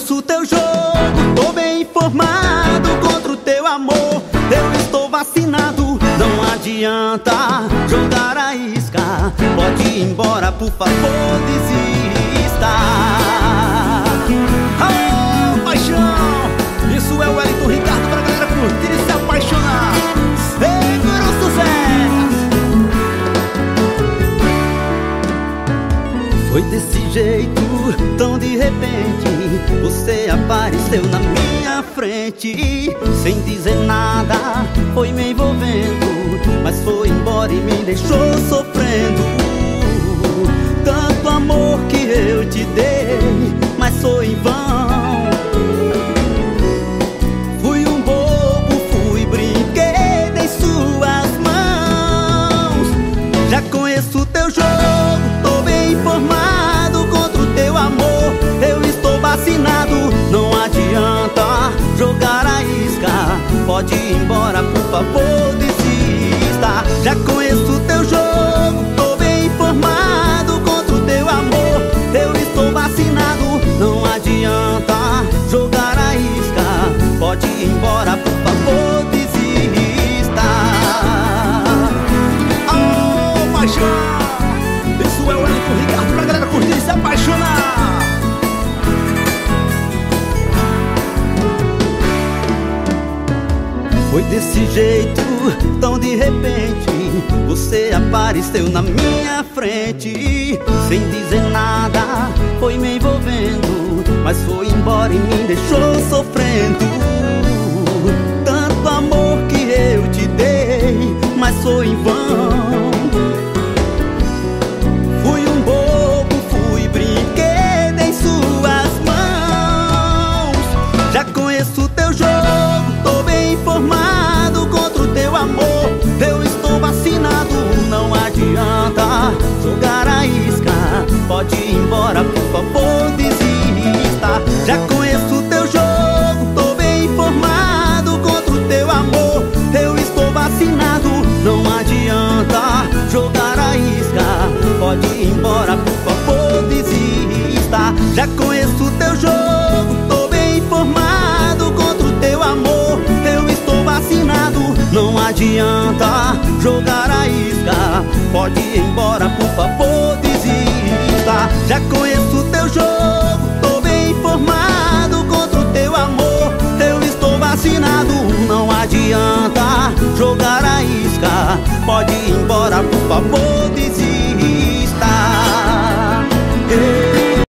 conheço teu jogo, tô bem informado contra o teu amor. Eu estou vacinado, não adianta jogar a isca. Pode ir embora, por favor, desista. Oh, paixão! Isso é o Wellington Ricardo pra galera curtir e se apaixonar. Segura o sucesso! Foi desse jeito, tão de repente, você apareceu na minha frente. Sem dizer nada, foi me envolvendo, mas foi embora e me deixou sofrendo. Tanto amor que eu te dei, mas foi em vão. Fui um bobo, fui brinquedo em suas mãos. Já conheço teu jogo, tô bem informado contra o teu amor. Eu estou vacinado, não adianta jogar a isca. Pode ir embora, por favor, desista. Já conheço teu jogo, tô bem informado contra o teu amor. Eu estou vacinado, não adianta jogar a isca. Pode ir embora, por favor, desista. Oh, paixão! Isso é o Wellington Ricardo pra galera curtir e se apaixonar. Foi desse jeito, tão de repente, você apareceu na minha frente. Sem dizer nada, foi me envolvendo, mas foi embora e me deixou sofrendo. Tanto amor que eu te dei, mas foi em vão. Fui um bobo, fui brinquedo em suas mãos. Já conheço teu jogo, tô bem informado contra o teu amor. Eu estou vacinado, não adianta jogar a isca. Pode ir embora, por favor, desista. Já conheço teu jogo, tô bem informado contra o teu amor. Eu estou vacinado, não adianta jogar a isca. Pode ir embora, por favor, desista. Já conheço teu jogo, tô bem informado contra o teu amor. Eu estou vacinado, não adianta jogar a isca. Pode ir embora, por favor, desista. Já conheço teu jogo, tô bem informado contra o teu amor. Eu estou vacinado, não adianta jogar a isca. Pode ir embora, por favor, desista.